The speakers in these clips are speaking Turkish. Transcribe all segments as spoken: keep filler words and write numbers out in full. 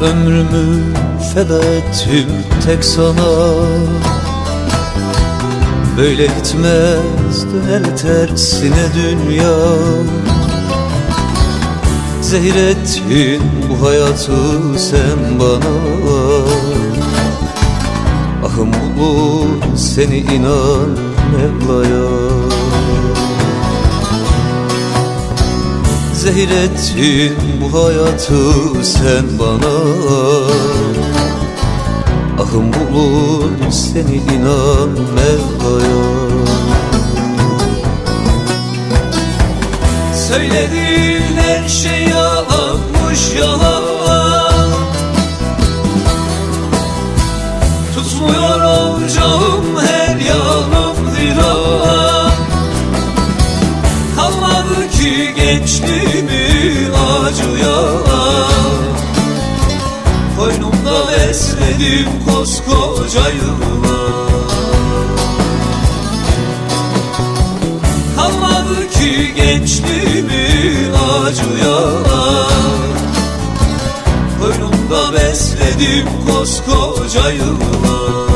Ömrümü feda ettim tek sana. Böyle gitmez, döner tersine dünya. Zehir ettin bu hayatı sen bana. Ahım bulur seni inan Mevla'ya. Zehir ettin bu hayatı sen bana. Ahım bulur seni inan Mevla'ya. Söylediğin her şey yalanmış yalan. Tutmuyor olacağım her yanım viran. Kalmadı ki gençliğimi acıyan. Koynumda besledim koskoca yıllar. Kalmadı ki gençliğimi acıyan. Koynumda besledim koskoca yıllar.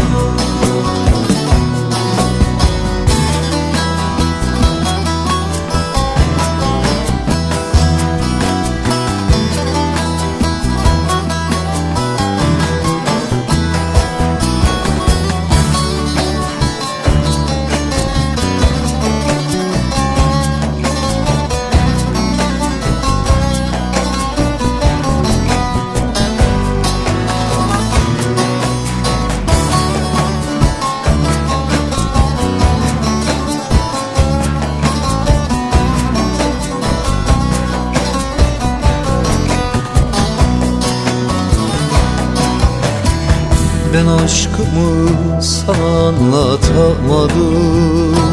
Ben aşkımı sana anlatamadım.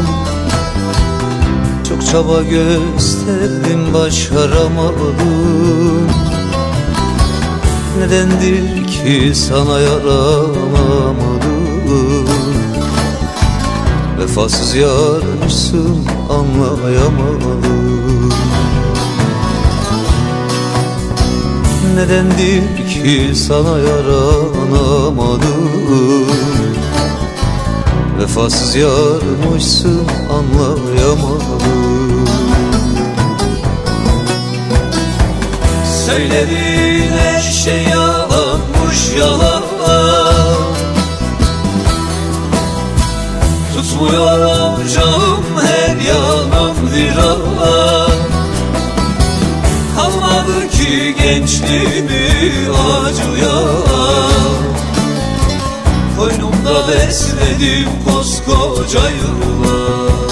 Çok çaba gösterdim, başaramadım. Nedendir ki sana yaranamadım? Vefasız yarmışsın, anlayamadım. Nedendir ki sana yaranamadım? Vefasız yarmışsın, anlayamadım. Söylediğin her şey yalanmış yalan. Tutmuyor olacağım her yanım viran. Kalmadı ki gençliğimi acıyan. Koynumda besledim koskoca yıllar.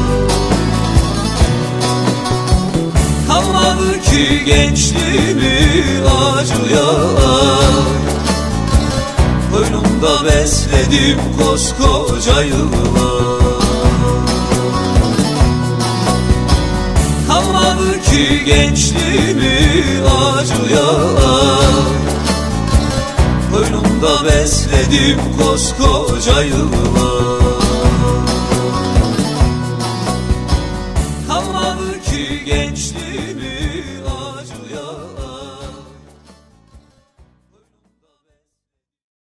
Kalmadı ki gençliğimi acıyan. Koynumda besledim koskoca yıllar. Kalmadı ki gençliğimi acıyan. Koynumda besledim koskoca yıllar. Kalmadı ki gençliğimi